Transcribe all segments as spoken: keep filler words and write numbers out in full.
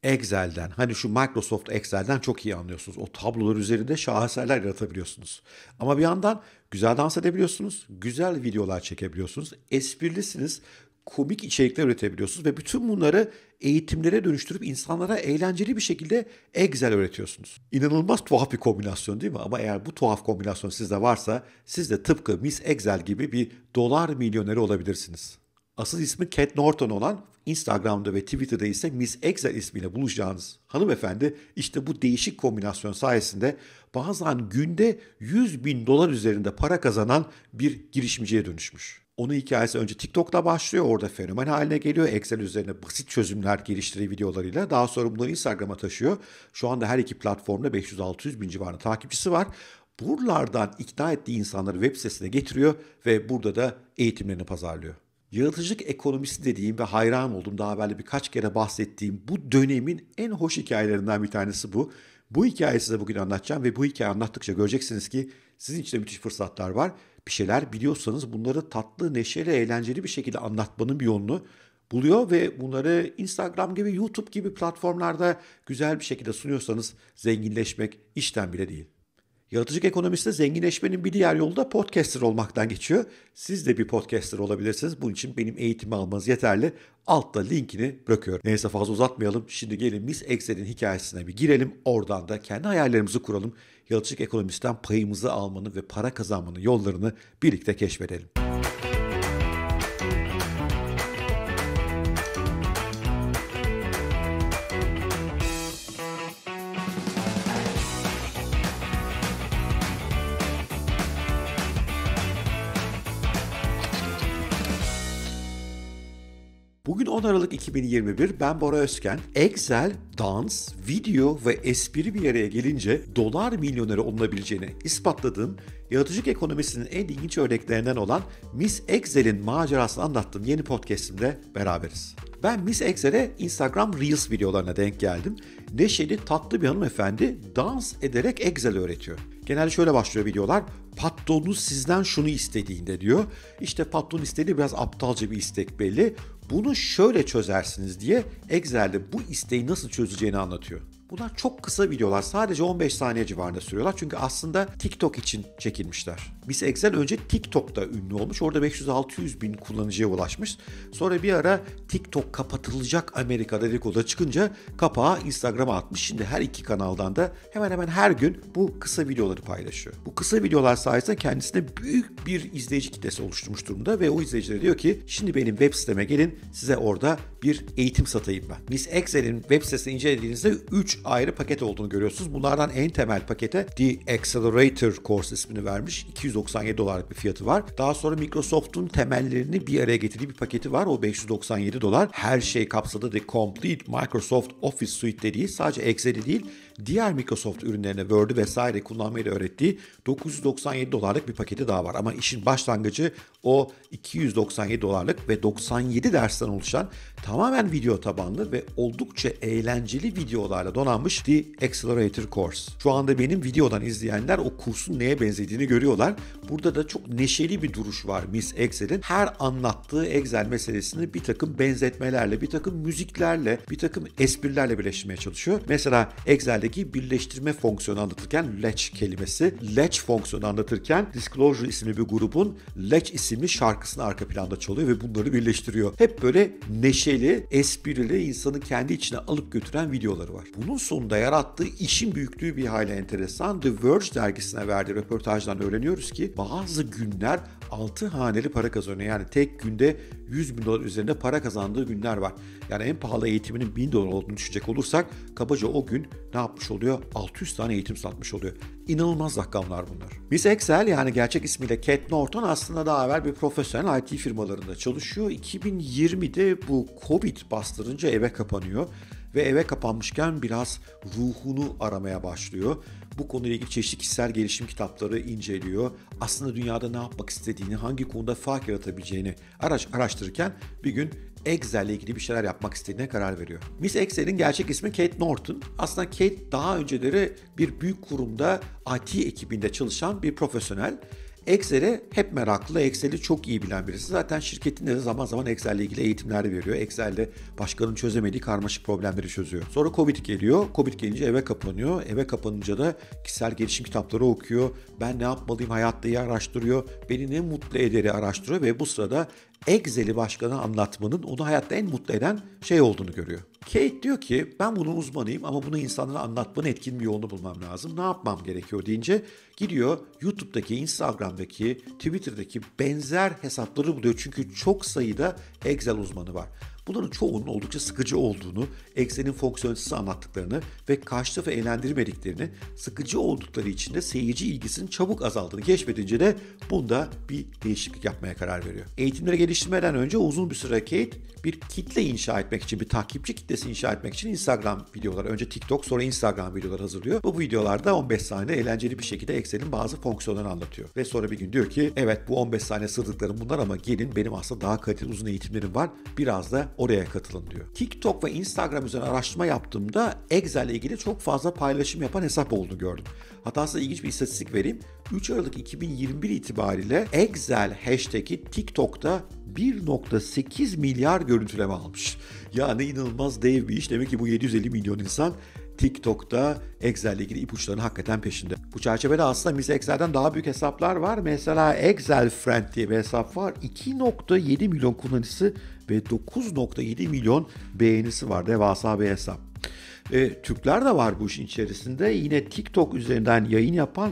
Excel'den, hani şu Microsoft Excel'den çok iyi anlıyorsunuz. O tablolar üzerinde şaheserler yaratabiliyorsunuz. Ama bir yandan güzel dans edebiliyorsunuz, güzel videolar çekebiliyorsunuz, esprilisiniz, komik içerikler üretebiliyorsunuz ve bütün bunları eğitimlere dönüştürüp insanlara eğlenceli bir şekilde Excel öğretiyorsunuz. İnanılmaz tuhaf bir kombinasyon değil mi? Ama eğer bu tuhaf kombinasyon sizde varsa siz de tıpkı Miss Excel gibi bir dolar milyoneri olabilirsiniz. Asıl ismi Cat Norton olan, Instagram'da ve Twitter'da ise Miss Excel ismiyle buluşacağınız hanımefendi işte bu değişik kombinasyon sayesinde bazen günde yüz bin dolar üzerinde para kazanan bir girişimciye dönüşmüş. Onun hikayesi önce TikTok'ta başlıyor, orada fenomen haline geliyor. Excel üzerine basit çözümler geliştiriyor videolarıyla. Daha sonra bunları Instagram'a taşıyor. Şu anda her iki platformda beş yüz altı yüz bin civarında takipçisi var. Buralardan ikna ettiği insanları web sitesine getiriyor ve burada da eğitimlerini pazarlıyor. Yaratıcılık ekonomisi dediğim ve hayran olduğum, daha evvel birkaç kere bahsettiğim bu dönemin en hoş hikayelerinden bir tanesi bu. Bu hikayeyi size bugün anlatacağım ve bu hikayeyi anlattıkça göreceksiniz ki sizin için de müthiş fırsatlar var. Bir şeyler biliyorsanız bunları tatlı, neşeli, eğlenceli bir şekilde anlatmanın bir yolunu buluyor ve bunları Instagram gibi, YouTube gibi platformlarda güzel bir şekilde sunuyorsanız zenginleşmek işten bile değil. Yaratıcılık ekonomisi de zenginleşmenin bir diğer yolu da podcaster olmaktan geçiyor. Siz de bir podcaster olabilirsiniz. Bunun için benim eğitimi almanız yeterli. Altta linkini bırakıyorum. Neyse fazla uzatmayalım. Şimdi gelin Miss Excel'in hikayesine bir girelim. Oradan da kendi hayallerimizi kuralım. Yaratıcılık ekonomisten payımızı almanın ve para kazanmanın yollarını birlikte keşfedelim. Bugün on Aralık iki bin yirmi bir, ben Bora Özken. Excel, dans, video ve espri bir araya gelince dolar milyoneri olunabileceğini ispatladığım, yaratıcılık ekonomisinin en ilginç örneklerinden olan Miss Excel'in macerasını anlattığım yeni podcast'imde beraberiz. Ben Miss Excel'e Instagram Reels videolarına denk geldim. Neşeli, tatlı bir hanımefendi dans ederek Excel öğretiyor. Genelde şöyle başlıyor videolar. Patronunuz sizden şunu istediğinde diyor. İşte patron istediği biraz aptalca bir istek belli. Bunu şöyle çözersiniz diye Excel'de bu isteği nasıl çözeceğini anlatıyor. Bunlar çok kısa videolar, sadece on beş saniye civarında sürüyorlar çünkü aslında TikTok için çekilmişler. Miss Excel önce TikTok'ta ünlü olmuş, orada beş yüz altı yüz bin kullanıcıya ulaşmış. Sonra bir ara TikTok kapatılacak Amerika'da dedikodu çıkınca kapağı Instagram'a atmış. Şimdi her iki kanaldan da hemen hemen her gün bu kısa videoları paylaşıyor. Bu kısa videolar sayesinde kendisine büyük bir izleyici kitlesi oluşturmuş durumda ve o izleyicilere diyor ki şimdi benim web siteme gelin, size orada bir eğitim satayım ben. Miss Excel'in web sitesini incelediğinizde üç ayrı paket olduğunu görüyorsunuz. Bunlardan en temel pakete The Accelerator Course ismini vermiş. iki yüz doksan yedi dolarlık bir fiyatı var. Daha sonra Microsoft'un temellerini bir araya getirdiği bir paketi var. O beş yüz doksan yedi dolar. Her şey kapsadı. The Complete Microsoft Office Suite dediği, sadece Excel'i değil, diğer Microsoft ürünlerine Word'ü vesaire kullanmayı da öğrettiği dokuz yüz doksan yedi dolarlık bir paketi daha var. Ama işin başlangıcı o iki yüz doksan yedi dolarlık ve doksan yedi dersten oluşan tamamen video tabanlı ve oldukça eğlenceli videolarla donanmış The Accelerator Course. Şu anda benim videodan izleyenler o kursun neye benzediğini görüyorlar. Burada da çok neşeli bir duruş var Miss Excel'in. Her anlattığı Excel meselesini bir takım benzetmelerle, bir takım müziklerle, bir takım esprilerle birleştirmeye çalışıyor. Mesela Excel'deki birleştirme fonksiyonu anlatırken Latch kelimesi, Latch fonksiyonu anlatırken Disclosure isimli bir grubun Latch isimli şarkısını arka planda çalıyor ve bunları birleştiriyor. Hep böyle neşeli, esprili, insanı kendi içine alıp götüren videoları var. Bunun sonunda yarattığı işin büyüklüğü bir hayli enteresan. The Verge dergisine verdiği röportajdan öğreniyoruz ki bazı günler altı haneli para kazanıyor. Yani tek günde yüz bin dolar üzerinde para kazandığı günler var. Yani en pahalı eğitiminin bin dolar olduğunu düşünecek olursak kabaca o gün ne yapmış oluyor? altı yüz tane eğitim satmış oluyor. İnanılmaz rakamlar bunlar. Miss Excel, yani gerçek ismiyle Cat Norton, aslında daha evvel bir profesyonel I T firmalarında çalışıyor. iki bin yirmide bu Covid bastırınca eve kapanıyor ve eve kapanmışken biraz ruhunu aramaya başlıyor. Bu konuyla ilgili çeşitli kişisel gelişim kitapları inceliyor. Aslında dünyada ne yapmak istediğini, hangi konuda fark yaratabileceğini araş, araştırırken bir gün Excel ile ilgili bir şeyler yapmak istediğine karar veriyor. Miss Excel'in gerçek ismi Cat Norton. Aslında Kate daha önceleri bir büyük kurumda I T ekibinde çalışan bir profesyonel. Excel'e hep meraklı, Excel'i çok iyi bilen birisi. Zaten şirketinde de zaman zaman Excel'le ilgili eğitimler veriyor. Excel'de başkanın çözemediği karmaşık problemleri çözüyor. Sonra Covid geliyor. Covid gelince eve kapanıyor. Eve kapanınca da kişisel gelişim kitapları okuyor. Ben ne yapmalıyım, hayatta iyi araştırıyor. Beni ne mutlu ederi araştırıyor ve bu sırada Excel'i başkana anlatmanın onu hayatta en mutlu eden şey olduğunu görüyor. Kate diyor ki ben bunun uzmanıyım ama bunu insanlara anlatmanın etkin bir yolunu bulmam lazım. Ne yapmam gerekiyor deyince gidiyor YouTube'daki, Instagram'daki, Twitter'daki benzer hesapları buluyor. Çünkü çok sayıda Excel uzmanı var. Bunların çoğunun oldukça sıkıcı olduğunu, Excel'in fonksiyonsuz anlattıklarını ve karşı tarafı eğlendirmediklerini, sıkıcı oldukları için de seyirci ilgisinin çabuk azaldığını keşfedince de bunda bir değişiklik yapmaya karar veriyor. Eğitimleri geliştirmeden önce uzun bir süre Kate bir kitle inşa etmek için, bir takipçi kitlesi inşa etmek için Instagram videoları, önce TikTok sonra Instagram videoları hazırlıyor. Bu videolarda on beş saniye eğlenceli bir şekilde Excel'in bazı fonksiyonlarını anlatıyor. Ve sonra bir gün diyor ki evet bu on beş saniye sığdıklarım bunlar ama gelin benim aslında daha kaliteli uzun eğitimlerim var. Biraz da oraya katılın diyor. TikTok ve Instagram üzerine araştırma yaptığımda Excel ile ilgili çok fazla paylaşım yapan hesap olduğunu gördüm. Hatta size ilginç bir istatistik vereyim. üç Aralık iki bin yirmi bir itibariyle Excel hashtag'i TikTok'ta bir virgül sekiz milyar görüntüleme almış. Yani inanılmaz dev bir iş. Demek ki bu yedi yüz elli milyon insan TikTok'ta Excel ile ilgili ipuçlarının hakikaten peşinde. Bu çerçevede aslında Miss Excel'den daha büyük hesaplar var. Mesela Excel Friend diye bir hesap var. iki virgül yedi milyon kullanıcısı ve dokuz virgül yedi milyon beğenisi var. Devasa bir hesap. E, Türkler de var bu işin içerisinde. Yine TikTok üzerinden yayın yapan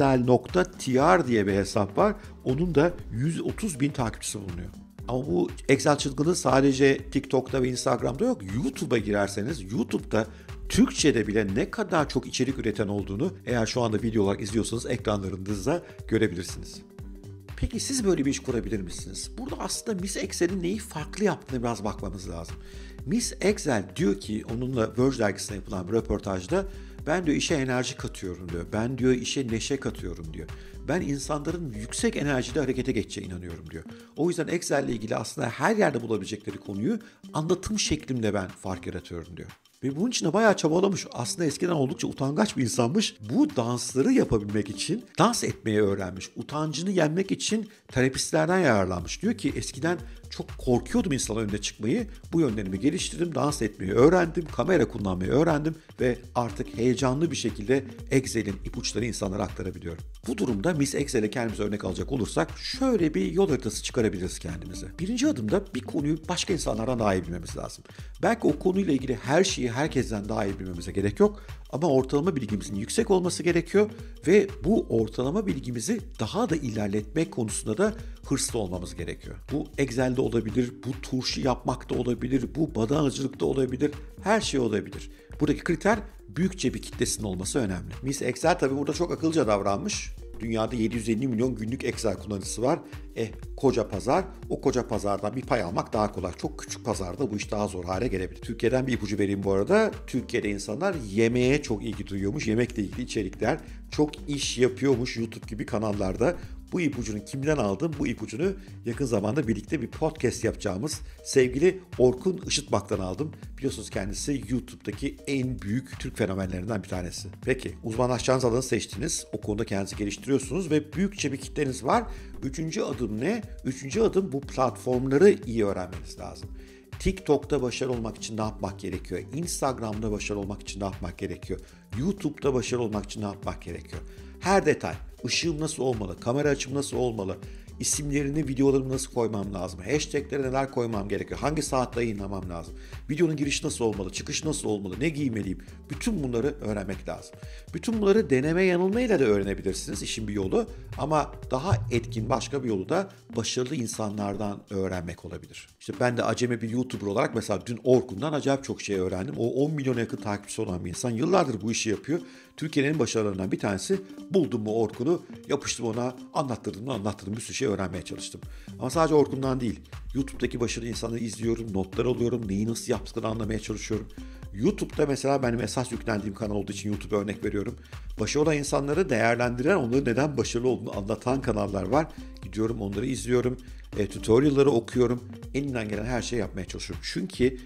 excel.tr diye bir hesap var. Onun da yüz otuz bin takipçisi bulunuyor. Ama bu Excel çılgınlığı sadece TikTok'ta ve Instagram'da yok. YouTube'a girerseniz YouTube'da Türkçe'de bile ne kadar çok içerik üreten olduğunu eğer şu anda video olarak izliyorsanız ekranlarınızda görebilirsiniz. Peki siz böyle bir iş kurabilir misiniz? Burada aslında Miss Excel'in neyi farklı yaptığını biraz bakmamız lazım. Miss Excel diyor ki onunla Verge dergisine yapılan bir röportajda ben diyor işe enerji katıyorum diyor. Ben diyor işe neşe katıyorum diyor. Ben insanların yüksek enerjide harekete geçeceğine inanıyorum diyor. O yüzden Excel ile ilgili aslında her yerde bulabilecekleri konuyu anlatım şeklimde ben fark yaratıyorum diyor. Ve bunun için de bayağı çabalamış. Aslında eskiden oldukça utangaç bir insanmış. Bu dansları yapabilmek için dans etmeyi öğrenmiş. Utancını yenmek için terapistlerden yararlanmış. Diyor ki eskiden çok korkuyordum insanlar önüne çıkmayı. Bu yönlerimi geliştirdim, dans etmeyi öğrendim, kamera kullanmayı öğrendim ve artık heyecanlı bir şekilde Excel'in ipuçları insanlara aktarabiliyorum. Bu durumda Miss Excel'e kendimize örnek alacak olursak şöyle bir yol haritası çıkarabiliriz kendimize. Birinci adımda bir konuyu başka insanlardan daha iyi bilmemiz lazım. Belki o konuyla ilgili her şeyi herkesten daha iyi bilmemize gerek yok. Ama ortalama bilgimizin yüksek olması gerekiyor ve bu ortalama bilgimizi daha da ilerletmek konusunda da hırslı olmamız gerekiyor. Bu Excel'de olabilir, bu turşu yapmak da olabilir, bu badanacılık da olabilir, her şey olabilir. Buradaki kriter büyükçe bir kitlesinin olması önemli. Miss Excel tabii burada çok akıllıca davranmış. Dünyada yedi yüz elli milyon günlük Excel kullanıcısı var. Eh koca pazar, o koca pazardan bir pay almak daha kolay. Çok küçük pazarda bu iş daha zor hale gelebilir. Türkiye'den bir ipucu vereyim bu arada. Türkiye'de insanlar yemeğe çok ilgi duyuyormuş. Yemekle ilgili içerikler çok iş yapıyormuş YouTube gibi kanallarda. Bu ipucunu kimden aldım? Bu ipucunu yakın zamanda birlikte bir podcast yapacağımız sevgili Orkun Işıtmak'tan aldım. Biliyorsunuz kendisi YouTube'daki en büyük Türk fenomenlerinden bir tanesi. Peki uzmanlaşacağınız alanı seçtiniz. O konuda kendinizi geliştiriyorsunuz ve büyükçe bir kitleniz var. Üçüncü adım ne? Üçüncü adım bu platformları iyi öğrenmeniz lazım. TikTok'ta başarılı olmak için ne yapmak gerekiyor? Instagram'da başarılı olmak için ne yapmak gerekiyor? YouTube'da başarılı olmak için ne yapmak gerekiyor? Her detay. Işığım nasıl olmalı? Kamera açım nasıl olmalı? İsimlerini, videolarımı nasıl koymam lazım? Hashtaglere neler koymam gerekiyor? Hangi saatte yayınlamam lazım? Videonun girişi nasıl olmalı? Çıkışı nasıl olmalı? Ne giymeliyim? Bütün bunları öğrenmek lazım. Bütün bunları deneme yanılmayla da öğrenebilirsiniz. İşin bir yolu. Ama daha etkin başka bir yolu da başarılı insanlardan öğrenmek olabilir. İşte ben de acemi bir YouTuber olarak mesela dün Orkun'dan acayip çok şey öğrendim. O on milyona yakın takipçisi olan bir insan. Yıllardır bu işi yapıyor. Türkiye'nin en başarılarından bir tanesi. Buldum mu Orkun'u, yapıştım ona, anlattırdım mı anlattırdım, bir sürü şey öğrenmeye çalıştım. Ama sadece Orkun'dan değil. YouTube'daki başarılı insanları izliyorum, notlar alıyorum, neyi nasıl yaptıklarını anlamaya çalışıyorum. YouTube'da mesela benim esas yüklendiğim kanal olduğu için YouTube'a örnek veriyorum. Başarılı olan insanları değerlendiren, onların neden başarılı olduğunu anlatan kanallar var. Gidiyorum onları izliyorum, e, tutorial'ları okuyorum. Elimden gelen her şeyi yapmaya çalışıyorum. Çünkü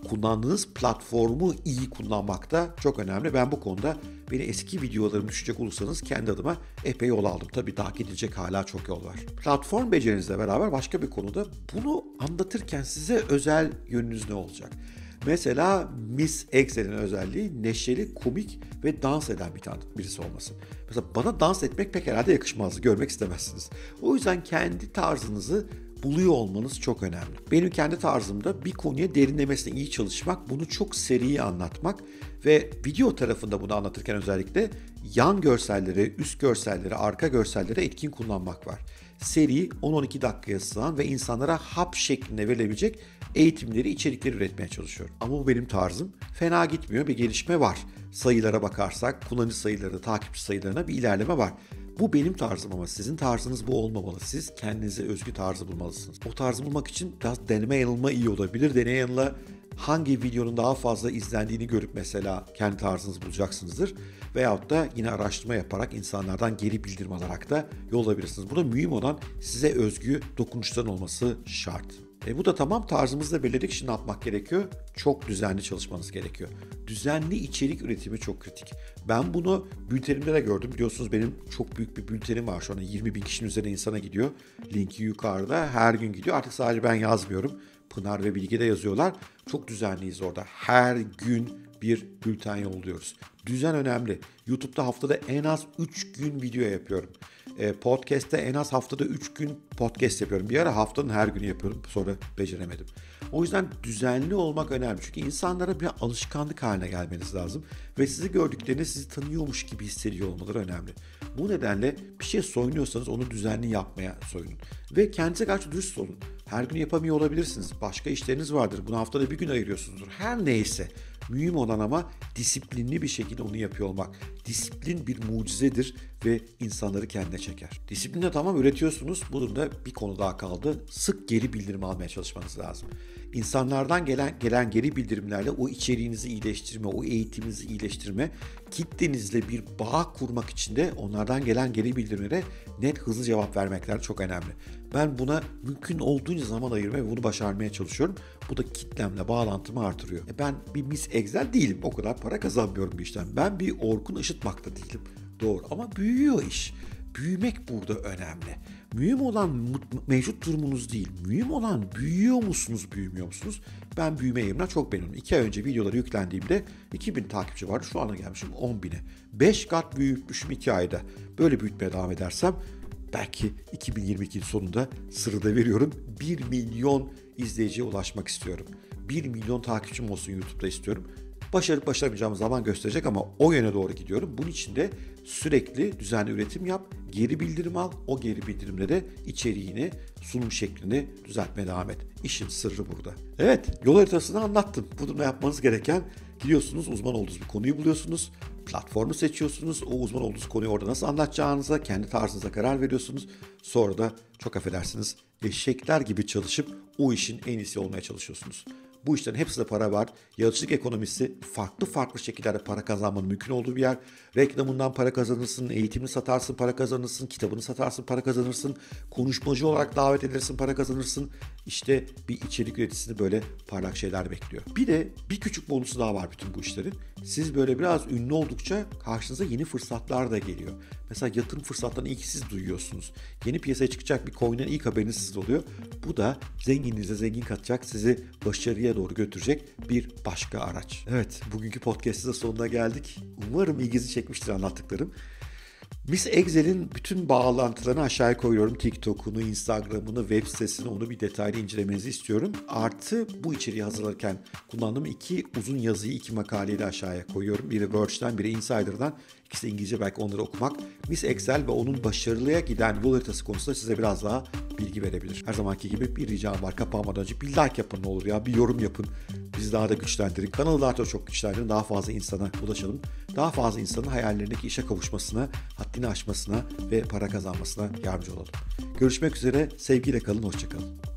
kullandığınız platformu iyi kullanmak da çok önemli. Ben bu konuda beni eski videolarımı düşecek olursanız kendi adıma epey yol aldım. Tabii daha gidecek hala çok yol var. Platform becerinizle beraber başka bir konuda bunu anlatırken size özel yönünüz ne olacak? Mesela Miss Excel'in özelliği neşeli, komik ve dans eden bir tane birisi olması. Mesela bana dans etmek pek herhalde yakışmazdı, görmek istemezsiniz. O yüzden kendi tarzınızı buluyor olmanız çok önemli. Benim kendi tarzımda bir konuya derinlemesine iyi çalışmak, bunu çok seri anlatmak ve video tarafında bunu anlatırken özellikle yan görselleri, üst görselleri, arka görselleri etkin kullanmak var. Seri on on iki dakikaya sığan ve insanlara hap şeklinde verilebilecek eğitimleri, içerikleri üretmeye çalışıyorum. Ama bu benim tarzım. Fena gitmiyor, bir gelişme var. Sayılara bakarsak, kullanıcı sayıları, takipçi sayılarına bir ilerleme var. Bu benim tarzım ama sizin tarzınız bu olmamalı. Siz kendinize özgü tarzı bulmalısınız. O tarzı bulmak için biraz deneme yanılma iyi olabilir. Deneme yanılma hangi videonun daha fazla izlendiğini görüp mesela kendi tarzınızı bulacaksınızdır. Veyahut da yine araştırma yaparak insanlardan geri bildirim alarak da yol alabilirsiniz. Burada mühim olan size özgü dokunuşların olması şart. E bu da tamam, tarzımızı da belirledik. Şimdi ne yapmak gerekiyor? Çok düzenli çalışmanız gerekiyor. Düzenli içerik üretimi çok kritik. Ben bunu bültenimde de gördüm. Biliyorsunuz benim çok büyük bir bültenim var şu anda. yirmi bin kişinin üzerine insana gidiyor. Linki yukarıda, her gün gidiyor. Artık sadece ben yazmıyorum. Pınar ve Bilge de yazıyorlar. Çok düzenliyiz orada. Her gün bir bülten yolluyoruz. Düzen önemli. YouTube'da haftada en az üç gün video yapıyorum. Podcast'te en az haftada üç gün podcast yapıyorum. Bir ara haftanın her günü yapıyorum. Sonra beceremedim. O yüzden düzenli olmak önemli. Çünkü insanlara bir alışkanlık haline gelmeniz lazım. Ve sizi gördüklerinde sizi tanıyormuş gibi hissediyor olmaları önemli. Bu nedenle bir şey soyunuyorsanız onu düzenli yapmaya soyunun. Ve kendinize karşı dürüst olun. Her gün yapamıyor olabilirsiniz. Başka işleriniz vardır. Buna haftada bir gün ayırıyorsunuzdur. Her neyse. Mühim olan ama disiplinli bir şekilde onu yapıyor olmak. Disiplin bir mucizedir ve insanları kendine çeker. Disiplinle tamam üretiyorsunuz. Bu durumda bir konu daha kaldı. Sık geri bildirim almaya çalışmanız lazım. İnsanlardan gelen gelen geri bildirimlerle o içeriğinizi iyileştirme, o eğitiminizi iyileştirme, kitlenizle bir bağ kurmak için de onlardan gelen geri bildirimlere net, hızlı cevap vermekler çok önemli. Ben buna mümkün olduğunca zaman ayırmaya ve bunu başarmaya çalışıyorum. Bu da kitlemle bağlantımı artırıyor. E ben bir Miss Excel değilim. O kadar para kazanmıyorum bir işten. Ben bir Orkun Işıtmak da değilim. Doğru ama büyüyor iş. Büyümek burada önemli. Mühim olan mevcut durumunuz değil. Mühim olan büyüyor musunuz, büyümüyor musunuz? Ben büyüme eğilimden çok memnunum. İki ay önce videoları yüklendiğimde iki bin takipçi vardı. Şu ana gelmişim on bine. beş kat büyütmüşüm iki ayda. Böyle büyütmeye devam edersem belki iki bin yirmi ikinin sonunda sırrı da veriyorum. bir milyon izleyiciye ulaşmak istiyorum. bir milyon takipçim olsun YouTube'da istiyorum. Başarıp başaramayacağım zaman gösterecek ama o yöne doğru gidiyorum. Bunun için de sürekli düzenli üretim yap, geri bildirim al. O geri bildirimle de içeriğini, sunum şeklini düzeltmeye devam et. İşin sırrı burada. Evet, yol haritasını anlattım. Bu durumda yapmanız gereken, gidiyorsunuz, uzman olduğunuz bir konuyu buluyorsunuz. Platformu seçiyorsunuz. O uzman olduğunuz konuyu orada nasıl anlatacağınıza, kendi tarzınıza karar veriyorsunuz. Sonra da çok affedersiniz, eşekler gibi çalışıp o işin en iyisi olmaya çalışıyorsunuz. Bu işlerin hepsinde para var. Yaratıcılık ekonomisi farklı farklı şekillerde para kazanmanın mümkün olduğu bir yer. Reklamından para kazanırsın, eğitimini satarsın, para kazanırsın, kitabını satarsın, para kazanırsın, konuşmacı olarak davet edilirsin, para kazanırsın. İşte bir içerik üreticisini böyle parlak şeyler bekliyor. Bir de bir küçük bonusu daha var bütün bu işlerin. Siz böyle biraz ünlü oldukça karşınıza yeni fırsatlar da geliyor. Mesela yatırım fırsatlarını ilk siz duyuyorsunuz. Yeni piyasaya çıkacak bir coin'den ilk haberiniz sizde oluyor. Bu da zenginliğinize zengin katacak, sizi başarıya doğru götürecek bir başka araç. Evet, bugünkü podcast'ın da sonuna geldik. Umarım ilginizi çekmiştir anlattıklarım. Miss Excel'in bütün bağlantılarını aşağıya koyuyorum. TikTok'unu, Instagram'ını, web sitesini, onu bir detaylı incelemenizi istiyorum. Artı bu içeriği hazırlarken kullandığım iki uzun yazıyı, iki makaleyi de aşağıya koyuyorum. Biri Verge'den, biri Insider'dan. İkisi de İngilizce, belki onları okumak Miss Excel ve onun başarılıya giden yol haritası konusunda size biraz daha bilgi verebilir. Her zamanki gibi bir ricam var. Kapanmadan önce bir like yapın ne olur ya. Bir yorum yapın. Bizi daha da güçlendirin. Kanalı daha da çok güçlendirin. Daha fazla insana ulaşalım. Daha fazla insanın hayallerindeki işe kavuşmasına, haddini aşmasına ve para kazanmasına yardımcı olalım. Görüşmek üzere. Sevgiyle kalın. Hoşça kalın.